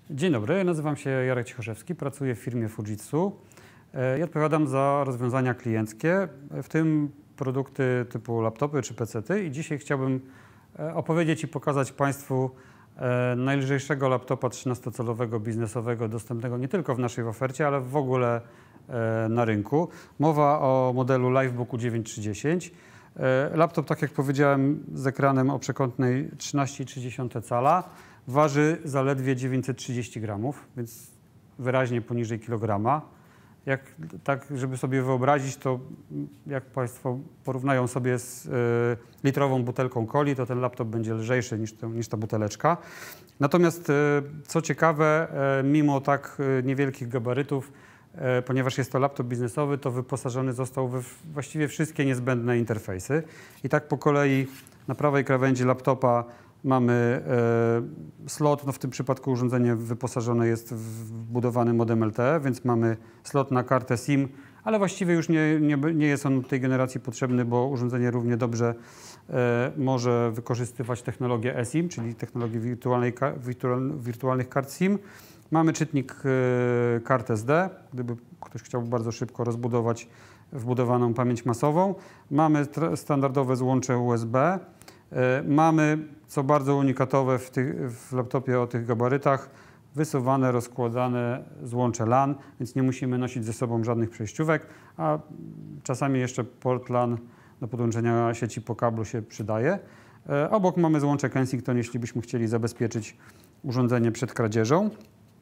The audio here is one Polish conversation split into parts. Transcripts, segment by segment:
Dzień dobry, nazywam się Jarek Cichoszewski, pracuję w firmie Fujitsu i odpowiadam za rozwiązania klienckie, w tym produkty typu laptopy czy pecety. I dzisiaj chciałbym opowiedzieć i pokazać Państwu najlżejszego laptopa 13-calowego biznesowego, dostępnego nie tylko w naszej ofercie, ale w ogóle na rynku. Mowa o modelu Livebooku 9310. Laptop, tak jak powiedziałem, z ekranem o przekątnej 13,3 cala. Waży zaledwie 930 gramów, więc wyraźnie poniżej kilograma. Tak, żeby sobie wyobrazić, to jak Państwo porównają sobie z litrową butelką coli, to ten laptop będzie lżejszy niż ta buteleczka. Natomiast co ciekawe, mimo tak niewielkich gabarytów, ponieważ jest to laptop biznesowy, to wyposażony został we właściwie wszystkie niezbędne interfejsy. I tak po kolei na prawej krawędzi laptopa mamy slot, w tym przypadku urządzenie wyposażone jest w wbudowany modem LTE, więc mamy slot na kartę SIM, ale właściwie już nie jest on tej generacji potrzebny, bo urządzenie równie dobrze może wykorzystywać technologię eSIM, czyli technologię wirtualnych kart SIM. Mamy czytnik kart SD, gdyby ktoś chciał bardzo szybko rozbudować wbudowaną pamięć masową. Mamy standardowe złącze USB. Mamy, co bardzo unikatowe w laptopie o tych gabarytach, wysuwane, rozkładane złącze LAN, więc nie musimy nosić ze sobą żadnych przejściówek, a czasami jeszcze port LAN do podłączenia sieci po kablu się przydaje. Obok mamy złącze Kensington, jeśli byśmy chcieli zabezpieczyć urządzenie przed kradzieżą.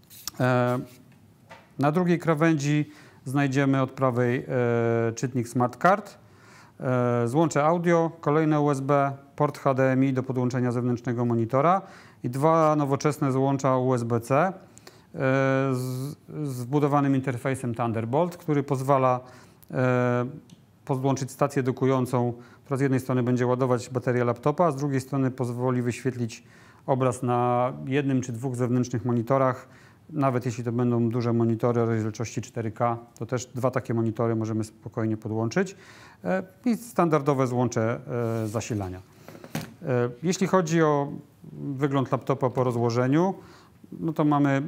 Na drugiej krawędzi znajdziemy od prawej czytnik Smart Card, złącze audio, kolejne USB, port HDMI do podłączenia zewnętrznego monitora i dwa nowoczesne złącza USB-C z wbudowanym interfejsem Thunderbolt, który pozwala podłączyć stację dokującą, która z jednej strony będzie ładować baterię laptopa, a z drugiej strony pozwoli wyświetlić obraz na jednym czy dwóch zewnętrznych monitorach. Nawet jeśli to będą duże monitory o rozdzielczości 4K, to też dwa takie monitory możemy spokojnie podłączyć i standardowe złącze zasilania. Jeśli chodzi o wygląd laptopa po rozłożeniu, no to mamy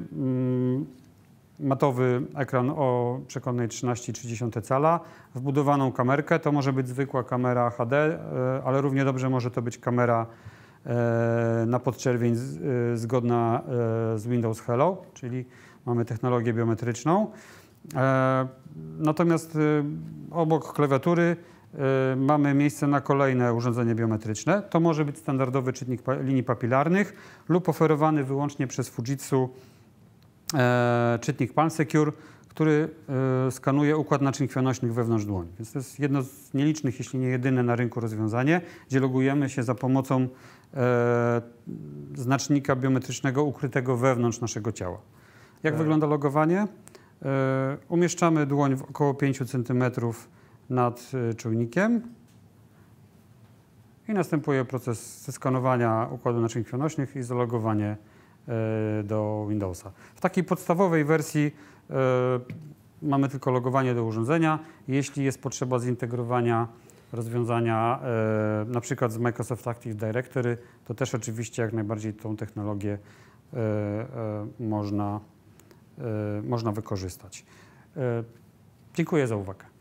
matowy ekran o przekątnej 13,3 cala, wbudowaną kamerkę. To może być zwykła kamera HD, ale równie dobrze może to być kamera na podczerwień zgodna z Windows Hello, czyli mamy technologię biometryczną. Natomiast obok klawiatury mamy miejsce na kolejne urządzenie biometryczne. To może być standardowy czytnik linii papilarnych lub oferowany wyłącznie przez Fujitsu czytnik PalmSecure, który skanuje układ naczyń krwionośnych wewnątrz dłoni. Więc to jest jedno z nielicznych, jeśli nie jedyne na rynku rozwiązanie, gdzie logujemy się za pomocą znacznika biometrycznego ukrytego wewnątrz naszego ciała. Jak wygląda logowanie? Umieszczamy dłoń w około 5 cm nad czujnikiem i następuje proces zeskanowania układu naczyń krwionośnych i zalogowanie do Windowsa. W takiej podstawowej wersji mamy tylko logowanie do urządzenia. Jeśli jest potrzeba zintegrowania rozwiązania na przykład z Microsoft Active Directory, to też oczywiście jak najbardziej tą technologię można wykorzystać. Dziękuję za uwagę.